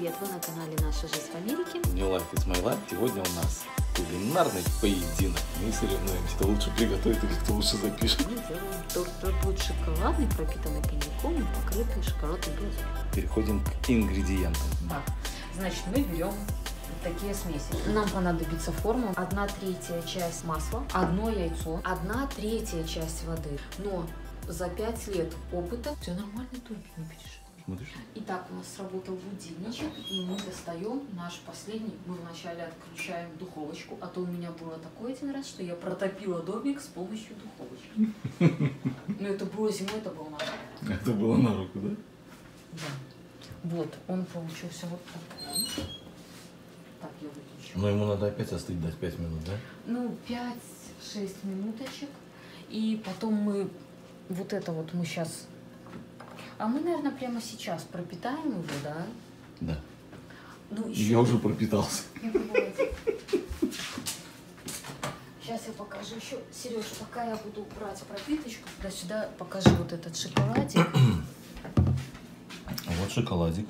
привет! Вы на канале «Наша жизнь в Америке». New Life is my life. Сегодня у нас кулинарный поединок. Мы соревнуемся, кто лучше приготовит или кто лучше запишет. Мы делаем торт. Торт будет шоколадный, пропитанный коньяком и покрытый шоколадной глазурью. Переходим к ингредиентам. Да. Значит, мы берем вот такие смеси. Нам понадобится форма 1/3 часть масла, 1 яйцо, 1/3 часть воды. Но за 5 лет опыта все нормально, только не переживай. Смотришь? Итак, у нас сработал будильничек, и мы достаем наш последний. Мы вначале отключаем духовочку, а то у меня было такое один раз, что я протопила домик с помощью духовочки. Но это было зимой, это было на руку. Это было на руку, да? Да. Вот, он получился вот такой. Так, я выключу. Но ему надо опять остыть, дать 5 минут, да? Ну, 5-6 минуточек. И потом мы, вот это вот мы сейчас... А мы, наверное, прямо сейчас пропитаем его, да? Да. Ну, еще... Я уже пропитался. Сейчас я покажу еще. Сереж, пока я буду брать пропиточку, туда-сюда покажи вот этот шоколадик. Вот шоколадик.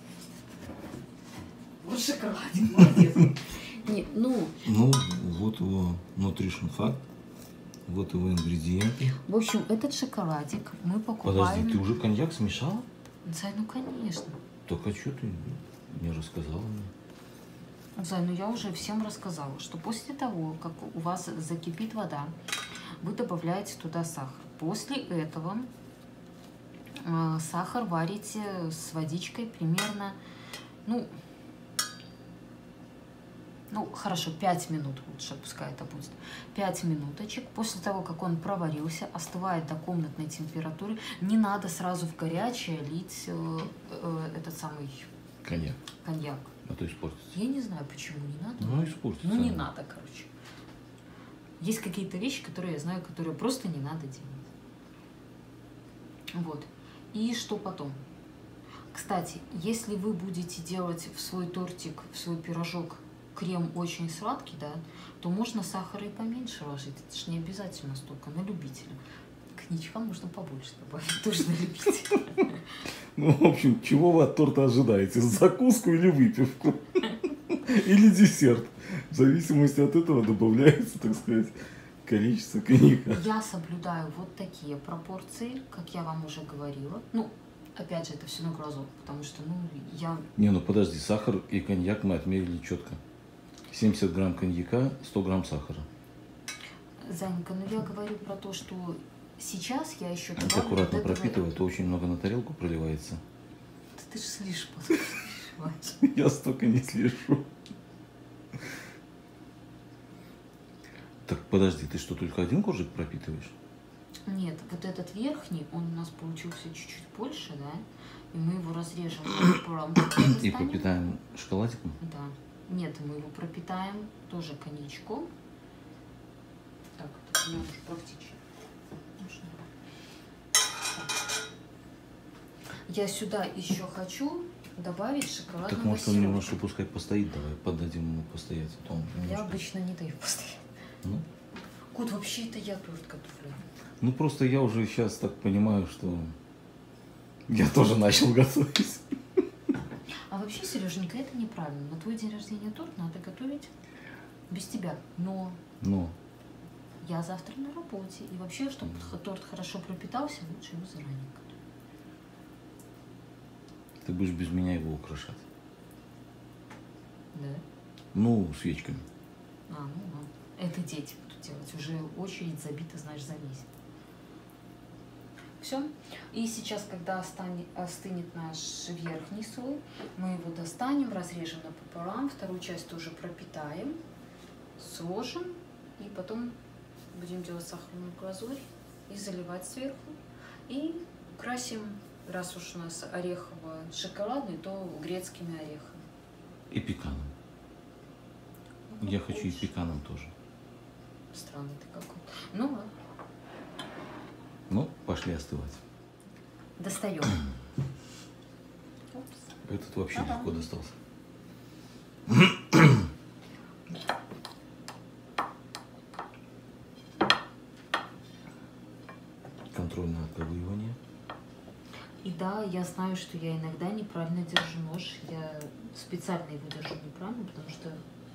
Вот шоколадик, молодец. Не, ну... Ну, вот его nutrition fact. Вот его ингредиенты. В общем, этот шоколадик мы покупаем... Подожди, ты уже коньяк смешала? Зай, ну конечно. Только что ты не рассказала мне? Зай, ну я уже всем рассказала, что после того, как у вас закипит вода, вы добавляете туда сахар. После этого сахар варите с водичкой примерно, ну хорошо, 5 минут лучше, пускай это будет. 5 минуточек. После того, как он проварился, остывает до комнатной температуры, не надо сразу в горячее лить этот самый Коньяк. коньяк. А то испортится. Я не знаю, почему не надо. Ну, испортится. Ну, не надо, короче. Есть какие-то вещи, которые я знаю, которые просто не надо делать. Вот. И что потом? Кстати, если вы будете делать в свой тортик, в свой пирожок крем очень сладкий, да, то можно сахара и поменьше ложить. Это же не обязательно столько, на любителя. Коньячка можно побольше добавить, тоже на любителя. Ну, в общем, чего вы от торта ожидаете? Закуску или выпивку? Или десерт? В зависимости от этого добавляется, так сказать, количество коньяка. Я соблюдаю вот такие пропорции, как я вам уже говорила. Ну, опять же, это все на глазок, потому что, ну, я... Не, ну подожди, сахар и коньяк мы отмерили четко. 70 грамм коньяка, 100 грамм сахара. Занька, ну я говорю про то, что сейчас я еще... Это аккуратно пропитывай, то очень много на тарелку проливается. Да ты же слишком переживаешь. Я столько не слежу. Так, подожди, ты что, только один коржик пропитываешь? Нет, вот этот верхний, он у нас получился чуть-чуть больше, да? И мы его разрежем пополам. И пропитаем шоколадиком? Да. Нет, мы его пропитаем тоже коньячком. Так, это у меня уже практически. Я сюда еще хочу добавить шоколадного Так может он сиропа. немножко пускай постоит, давай поддадим ему постоять. А то он Я немножко... обычно не даю постоять. Ну? Кот, вообще это я торт готовлю. Ну просто я уже сейчас так понимаю, что я тоже начал готовить. А вообще, Сереженька, это неправильно. На твой день рождения торт надо готовить без тебя. Но я завтра на работе. И вообще, чтобы торт хорошо пропитался, лучше его заранее готовить. Ты будешь без меня его украшать. Да? Ну, свечками. Ну ладно. Это дети будут делать. Уже очередь забита, знаешь, за месяц. Все. И сейчас, когда остынет наш верхний слой, мы его достанем, разрежем напополам, вторую часть тоже пропитаем, сложим и потом будем делать сахарную глазурь и заливать сверху. И красим, раз уж у нас орехово-шоколадный, то грецкими орехами. И пеканом. Я хочу и пеканом тоже. Странный ты какой. Ну ладно. Ну, пошли остывать. Достаем. Этот вообще легко достался. Контрольное отковыривание. И да, я знаю, что я иногда неправильно держу нож. Я специально его держу неправильно, потому что,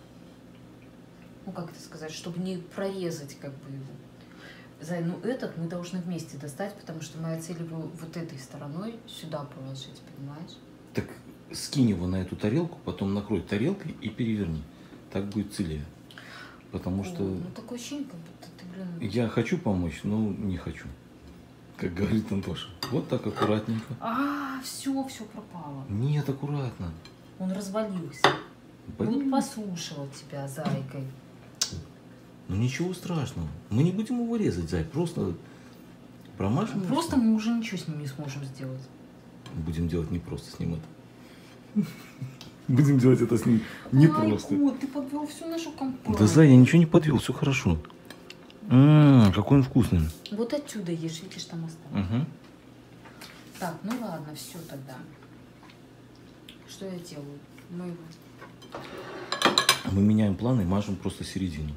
ну как это сказать, чтобы не прорезать как бы его. Зай, ну этот мы должны вместе достать, потому что моя цель его вот этой стороной сюда положить, понимаешь? Так скинь его на эту тарелку, потом накрой тарелкой и переверни. Так будет целее. Потому что Ну такое ощущение, как будто ты, блин... я хочу помочь, но не хочу. Как говорит Антоша. Вот так аккуратненько. Все пропало. Нет, аккуратно. Он развалился. Блин. Вот послушала тебя, зайкой. Ну ничего страшного. Мы не будем его резать, зай. Просто промажем. Просто мы уже ничего с ним не сможем сделать. Будем делать не просто с ним это. Будем делать это с ним не просто. Кот, ты подвел всю нашу компанию. Да, зай, я ничего не подвел, все хорошо. Какой он вкусный. Вот отсюда ешь, видишь, там осталось. Угу. Так, ну ладно, все тогда. Что я делаю? Мы меняем планы, мажем просто середину.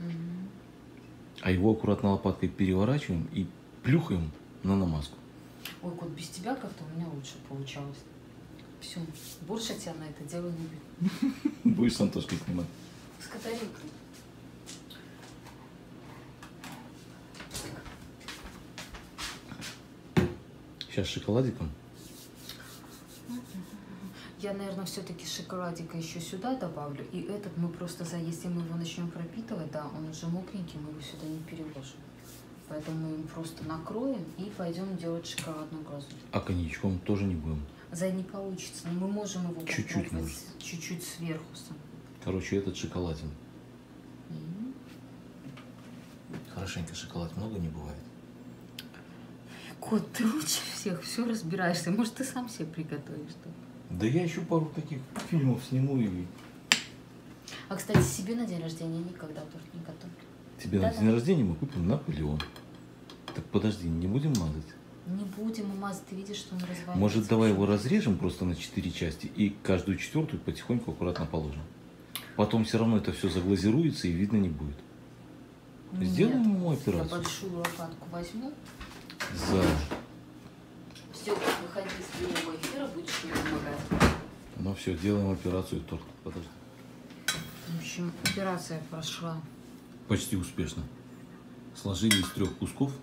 А его аккуратно лопаткой переворачиваем и плюхаем на намазку. Ой, кот, без тебя как-то у меня лучше получалось. Все, больше тебя на это дело не буду. Будешь с Антошкой снимать? С Катаринкой. Сейчас шоколадиком. Я, наверное, все-таки шоколадика еще сюда добавлю. И этот мы просто, если мы его начнем пропитывать, да, он уже мокренький, мы его сюда не переложим. Поэтому мы им просто накроем и пойдем делать шоколадную глазурь. А коньячком тоже не будем. Не получится, но мы можем его Чуть-чуть попробовать чуть-чуть сверху сам. Короче, этот шоколаден. Хорошенько шоколад много не бывает. Кот, ты лучше всех все разбираешься. Может, ты сам себе приготовишь? Да я еще пару таких фильмов сниму и... А, кстати, себе на день рождения никогда торт не готовлю. Тебе на день рождения мы купим Наполеон. Так подожди, не будем мазать? Не будем мазать, ты видишь, что он разваливается. Может, давай его разрежем просто на 4 части и каждую четвертую потихоньку аккуратно положим. Потом все равно это все заглазируется и видно не будет. Сделаем ему операцию. Я большую лопатку возьму. За... Все, выходи с прямого эфира, будешь мне помогать. Ну все, делаем операцию торт. Подожди. В общем, операция прошла. Почти успешно. Сложили из 3 кусков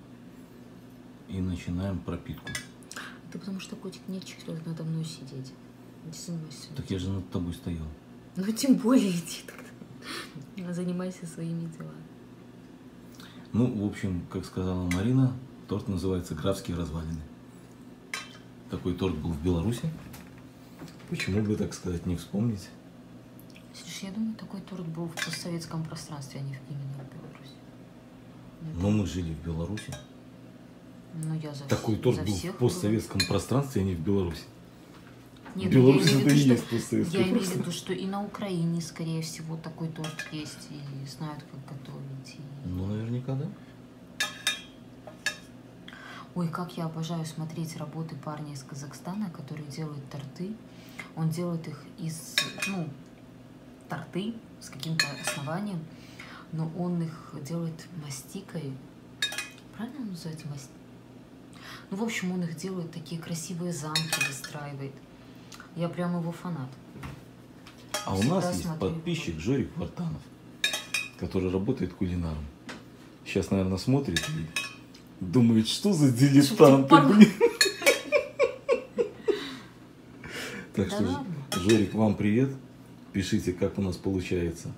и начинаем пропитку. Это потому что, котик, нечего надо мной сидеть. Не занимайся. Так я же над тобой стоял. Ну, тем более иди тогда. Занимайся своими делами. Ну, в общем, как сказала Марина, торт называется «Графские развалины». Такой торт был в Беларуси. Почему бы, так сказать, не вспомнить? Слушай, я думаю, такой торт был в постсоветском пространстве, а не именно в Беларуси. Но мы жили в Беларуси. Ну, я за Такой торт за был всех в постсоветском пространстве, а не в Беларуси. Нет, В Беларуси я имею в это и виду, есть постсоветское я имею в пространство. виду, что и на Украине, скорее всего, такой торт есть, и знают, как готовить. И... Ну, наверняка, да. Ой, как я обожаю смотреть работы парня из Казахстана, который делает торты. Он делает их из, торты с каким-то основанием, но он их делает мастикой. Правильно он называется мастикой? Ну, в общем, он их делает, такие красивые замки выстраивает. Я прям его фанат. А у нас есть подписчик Жорик Вартанов, который работает кулинаром. Сейчас, наверное, смотрит и думает, что за дилетанты, блин. Так что, Жорик, вам привет. Пишите, как у нас получается.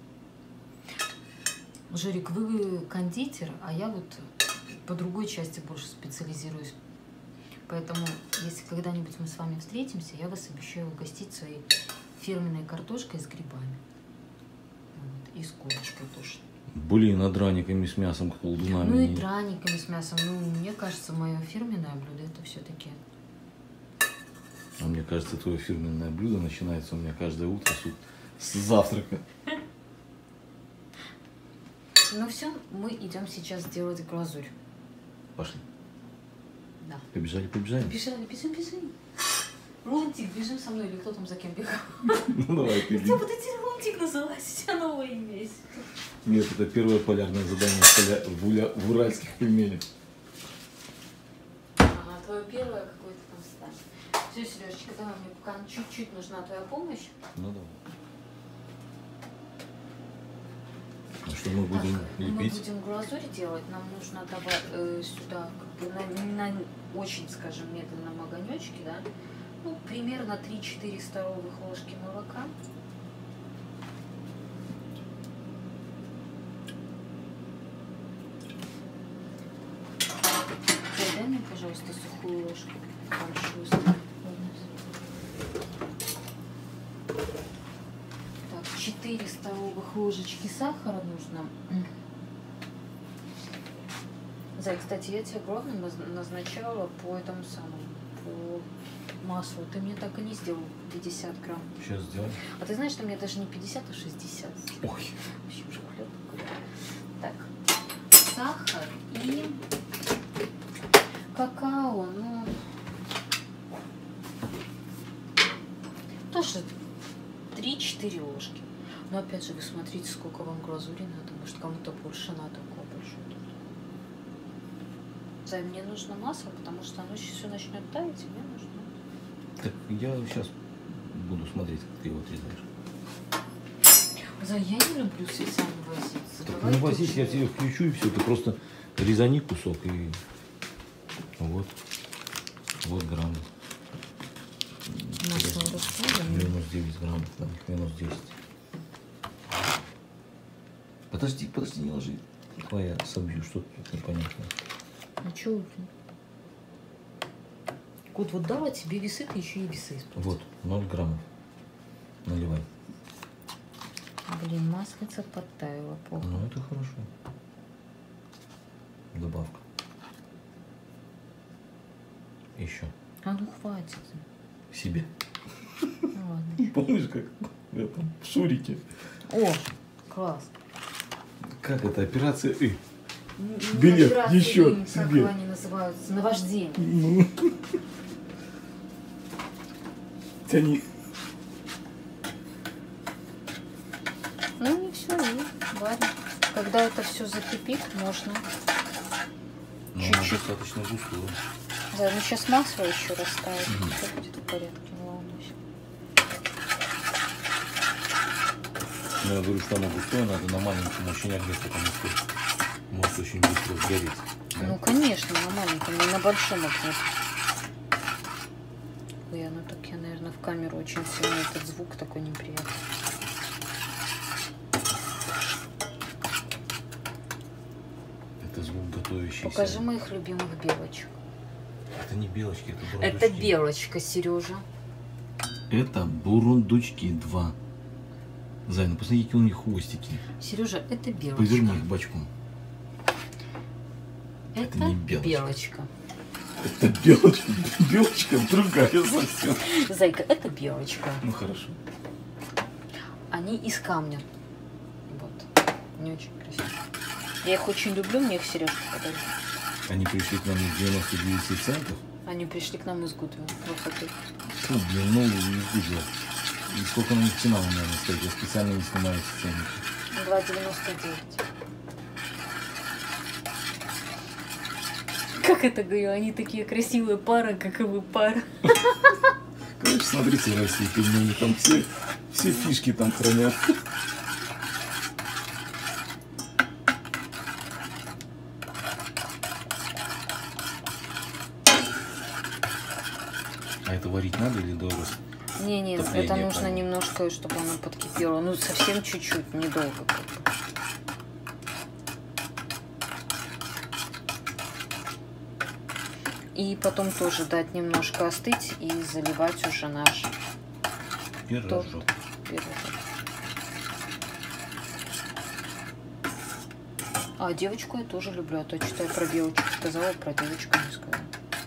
Жорик, вы кондитер, а я вот по другой части больше специализируюсь. Поэтому, если когда-нибудь мы с вами встретимся, я вас обещаю угостить своей фирменной картошкой с грибами. Вот, и с курочкой тоже. Блин, а драниками с мясом, колдунами. Ну и драниками с мясом. Ну, мне кажется, мое фирменное блюдо это все-таки. А мне кажется, твое фирменное блюдо начинается у меня каждое утро с завтрака. Ну все, мы идем сейчас делать глазурь. Пошли. Да. Побежали, побежали. Бежим. Лунтик, бежим со мной, или кто там за кем бегал? Ну давай, ты. У тебя вот эти Лунтик называется, у тебя новое имя есть. Нет, это первое полярное задание в уральских пельменях. А твое первое какое-то там Все, Сережечка, давай, мне пока чуть-чуть нужна твоя помощь. Ну да. А что мы будем лепить? Мы будем глазурь делать. Нам нужно добавить сюда как бы на очень, скажем, медленном огонечке, да? Ну, примерно 3-4 столовых ложки молока. Дай мне, пожалуйста, сухую ложку. Большую. Так, 4 столовых ложечки сахара нужно. Зай, кстати, я тебе главное назначала по этому самому, по маслу. Ты мне так и не сделал 50 грамм. Сейчас сделаем. А ты знаешь, что мне даже не 50, а 60. Ой. Вообще уже хлеб. Так, сахар и какао, ну, тоже 3-4 ложки. Но опять же, вы смотрите, сколько вам глазури надо. Может, кому-то больше надо, у кого больше. Зай, мне нужно масло, потому что оно сейчас все начнет таять, и мне нужно. Так я сейчас буду смотреть, как ты его отрезаешь. Зай, я не люблю с яйцами возиться. Так, Давай ну возись, точно. я тебе включу и все. Ты просто резани кусок и вот. Вот грамм. Масло расходим. Минус 9 граммов, да, минус 10. Подожди, не ложи. Давай я собью, что тут непонятно. А чё? Кот вот дала тебе весы, ты еще и весы используешь. Вот, 0 граммов. Наливай. Блин, маслица подтаяла плохо. Ну, это хорошо. Добавка. Еще. А ну хватит. Себе. Ну ладно. Помнишь, как в этом, в Шурике? О, класс. Как это, операция «И»? Ну, Билет операции еще им, как себе. они называются? Наваждение. Ну. Тяни. Ну и все, и ладно. Когда это все закипит, можно. Ну, Чуть-чуть. достаточно густую. Да, ну сейчас масло еще растает. Мгм. Все будет в порядке, не волнуйся. Но я говорю, что оно густое, надо на маленьком очень огне, потому что может очень быстро сгореть. Да? Ну, конечно, на маленьком, не на большом огне. Ой, оно так, я, наверное, в камеру очень сильно этот звук такой неприятный. Это звук готовящийся. Покажи моих любимых белочек. Это не белочки, это бурундучки. Это белочка, Сережа. Это бурундучки 2. Зай, ну посмотри, какие у них хвостики. Сережа, это белочка. Поверни их бочком. Это не белочка. белочка. Это белочка. Белочка другая совсем. Зайка, это белочка. Ну хорошо. Они из камня. Вот. Не очень красиво. Я их очень люблю, мне их Сережка подарил. Они пришли к нам из 99 центов. Они пришли к нам из Гудвина. Красоты. Фу, блин, ну не видел. И сколько на них цена, наверное, стоит? Я специально не снимаю эти ценники. 2,99. Как это говорю? Они такие красивые пара, как и вы пара. Короче, смотрите, российские пельмени, там все фишки там хранят. А это варить надо или до Не, топления, это нужно правильно? немножко, чтобы оно подкипело. Ну, совсем чуть-чуть, недолго. Как бы. И потом тоже дать немножко остыть и заливать уже наш торт. пирожок? Пирожок. А девочку я тоже люблю. А то что я про девочку сказала, про девочку не сказала.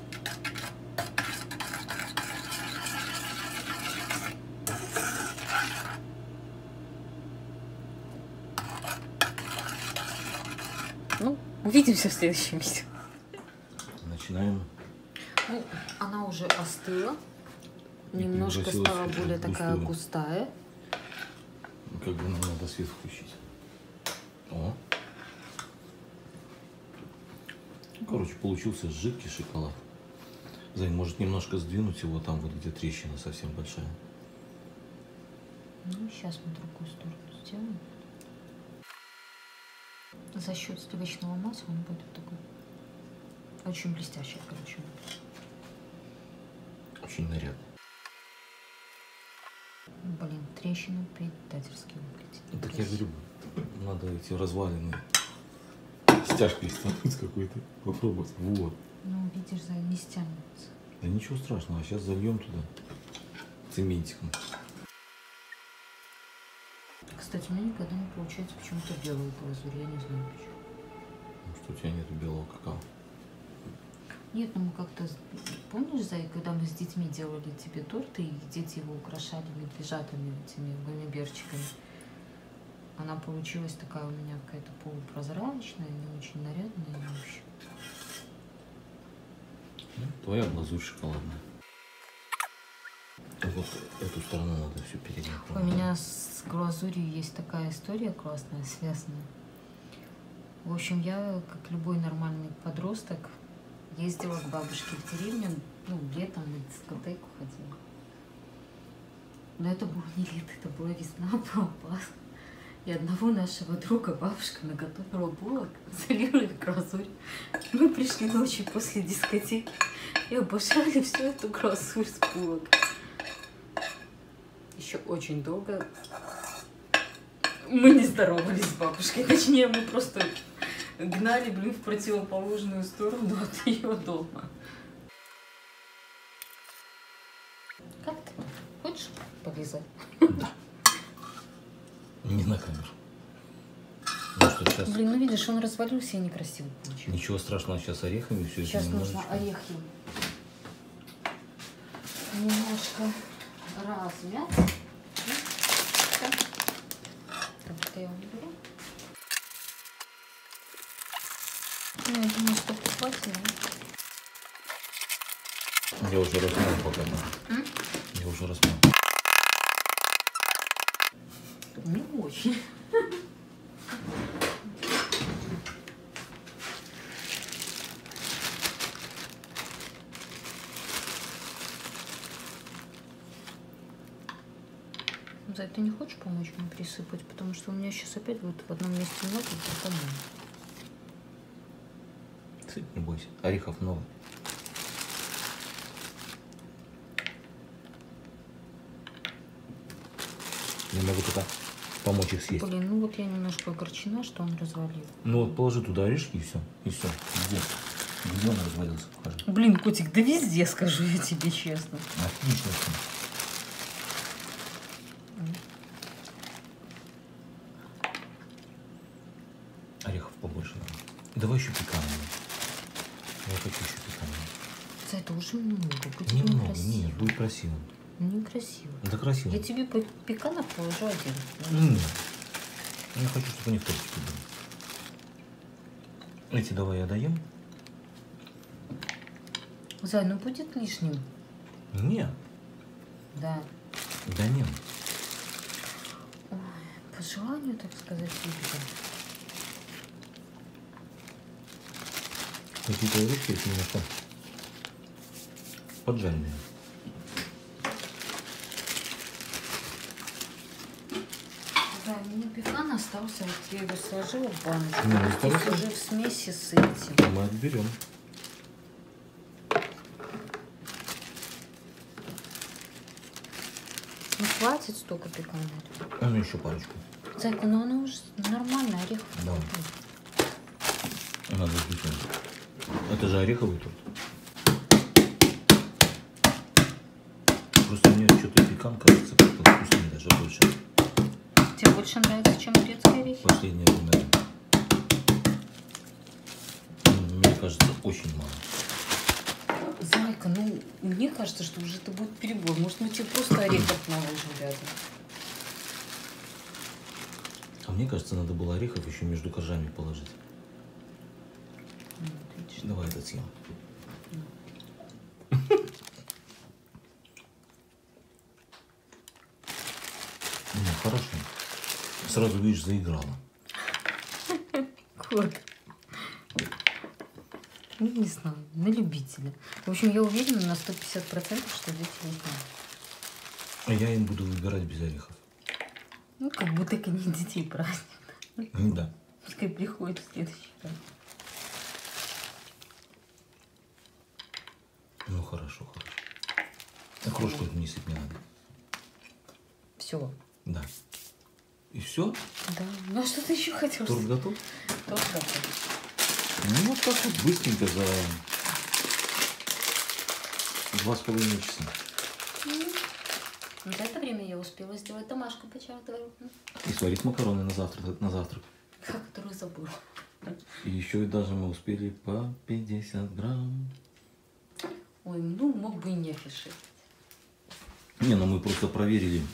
Ну, увидимся в следующем видео. Начинаем. Ну, она уже остыла. И Немножко превратилась стала в более такая густую. густая. Как бы нам надо свет включить. О. Короче, получился жидкий шоколад. Зай, может немножко сдвинуть его, там вот где трещина совсем большая. Ну, сейчас мы другую сторону сделаем. За счет сливочного масла он будет такой очень блестящий, короче. Очень нарядно. Блин, трещина предательски выглядит. Так я говорю, надо эти развалины стяжкой стануть какой-то, попробовать. Вот. Ну, видишь, за не стянется. Да ничего страшного, а сейчас зальем туда цементиком. Кстати, у меня никогда не получается почему-то белую глазурь, я не знаю почему. Ну, что у тебя нету белого какао? Нет, ну мы как-то, помнишь, Зай, когда мы с детьми делали тебе торт, и дети его украшали медвежатами, этими гуммиберчиками, она получилась такая у меня какая-то полупрозрачная, не очень нарядная, в общем. Ну, твоя глазурь шоколадная. Вот эту сторону надо все переделать. У меня с глазурью есть такая история классная, связанная. В общем, я, как любой нормальный подросток, ездила к бабушке в деревню, ну, летом на дискотеку ходила. Но это было не лето, это была весна, была Пасха. И одного нашего друга бабушка наготовила булок, залила их глазурь. Мы пришли ночью после дискотеки и обожали всю эту глазурь с булок. Еще очень долго мы не здоровались с бабушкой. Точнее, мы просто гнали, блин, в противоположную сторону от ее дома. Как ты? Хочешь полезать? Да. Не на камеру. Ну что, сейчас... Блин, ну видишь, он развалился и некрасиво получился. Ничего страшного, сейчас орехами все это Сейчас нужно немножечко. орехи немножко размять. Так, это я уберу. Ну, я думаю, что хватит. Я уже размял пока. Я уже размял. Не очень. Зай, ты не хочешь помочь мне присыпать? Потому что у меня сейчас опять будет в одном месте много, в другом мало. Сыпь, не бойся. Орехов много. Я могу только помочь их съесть. Блин, ну вот я немножко огорчена, что он развалил. Ну вот положи туда орешки и все. И все. Где? Где он развалился? Покажи. Блин, котик, да везде, скажу я тебе честно. Отлично. Орехов побольше надо. Давай еще пиканного. Я хочу еще пиканного. За это уже много. Будет Немного, некрасиво. нет, будет красиво. Некрасиво. Да красиво. Я тебе пеканов положу один. Нет. Я хочу, чтобы они в тортике были. Эти давай я доем. Зай, ну будет лишним. Нет. Да. Да нет. Ой, по желанию, так сказать, всегда. Какие-то орешки есть немножко поджаренные. Да, у меня пекан остался, вот я его сложила в баночку. Ну, Здесь остался. уже в смеси с этим. Мы отберем. Ну хватит столько пекана. А ну еще парочку. Зайка, ну она уже нормально, орехов. Давай. Надо изучать. Это же ореховый торт. Просто мне что-то пекан кажется как-то вкуснее даже больше. Тебе больше нравится, чем грецкие орехи? Последнее время. Мне кажется, очень мало. Зайка, ну мне кажется, что уже это будет перебор. Может, мы тебе просто орехов наложим рядом. А мне кажется, надо было орехов еще между коржами положить. Ну, вот видишь. Давай этот съем. Ну, хорошо. Сразу, видишь, заиграла. Вот. Ну, не знаю, на любителя. В общем, я уверена на 150%, что дети не знают. А я им буду выбирать без орехов. Ну, как будто это не детей праздник. Да. Пускай приходит в следующий раз. Ну, хорошо, хорошо. Так крошку не сыпь не надо. Все. Да. И все? Да. Ну, а что ты еще хотел Торт сказать? готов? Торт готов. Ну, вот так вот быстренько за 2,5 часа. За это время я успела сделать домашку по чарту. И сварить макароны на завтрак. Которую забыла. И еще и даже мы успели по 50 грамм. Ой, ну мог бы и не афишировать. Не, ну мы просто проверили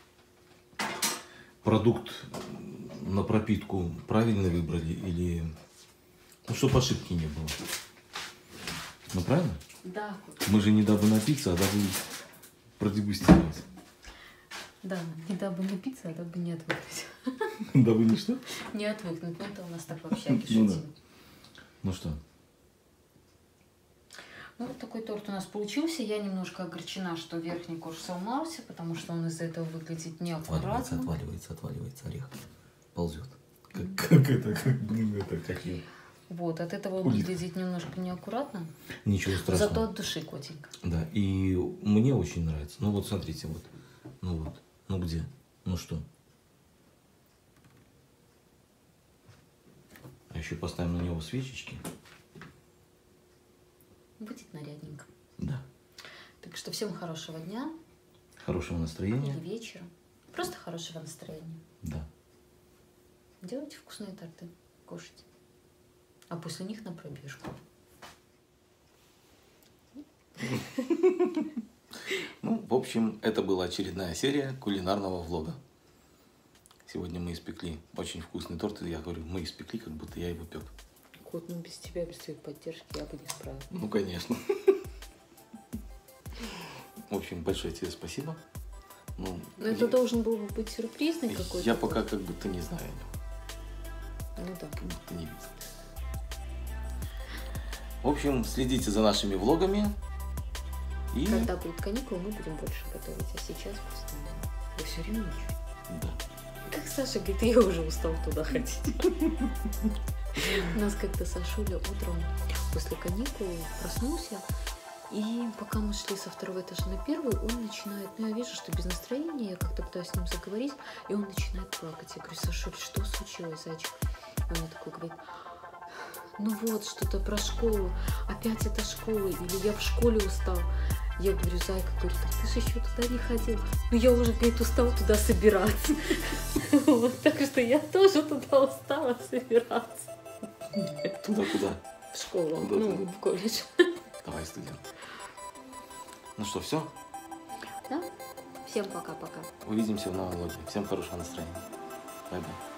продукт на пропитку, правильно выбрали или... Ну, чтобы ошибки не было. Ну, правильно? Да. Мы же не дабы напиться, а дабы продегустировать. Да, не дабы не питься, а дабы не отвыкнуть. Дабы не что? Не отвыкнуть, ну это у нас так вообще Ну да. шутим. Ну что? Ну, вот такой торт у нас получился. Я немножко огорчена, что верхний корж сломался, потому что он из-за этого выглядит неаккуратно. Отваливается орех. Ползет. Как я. Вот, от этого он Улитка. выглядит немножко неаккуратно. Ничего страшного. Зато от души котенько. Да, и мне очень нравится. Ну вот, смотрите, вот. Ну вот. Ну где? Ну что? А еще поставим на него свечечки. Будет нарядненько. Да. Так что всем хорошего дня Хорошего настроения. или вечера. Просто хорошего настроения. Да. Делайте вкусные торты, кушайте. А после них на пробежку. Ну, в общем, это была очередная серия кулинарного влога. Сегодня мы испекли очень вкусный торт. И я говорю, мы испекли, как будто я его пек. Кот, ну без тебя, без твоей поддержки я бы не справилась. Ну, конечно. В общем, большое тебе спасибо. Ну, Но это должен был быть сюрпризный какой-то. я пока как будто не знаю о нем. Ну да. Как будто не видел. В общем, следите за нашими влогами. И... Когда будут каникулы, мы будем больше готовить. А сейчас просто вы все время ничего. Да. Как Саша говорит, я уже устал туда ходить. У нас как-то Сашуля утром после каникул проснулся. И пока мы шли со второго этажа на первый, он начинает, ну я вижу, что без настроения, я как-то пытаюсь с ним заговорить, и он начинает плакать. Я говорю, Сашуль, что случилось, зайчик? И он мне такой говорит, ну вот, что-то про школу, опять это школа, или я в школе устал. Я говорю, зайка, говорю, так ты же еще туда не ходил. Ну я уже, говорит, устал туда собираться. Так что я тоже туда устала собираться. Туда куда? В школу, Куда ну, туда? в колледж. Давай, студент. Ну что, все? Да? Всем пока-пока. Увидимся в новом влоге. Всем хорошего настроения. Бай-бай.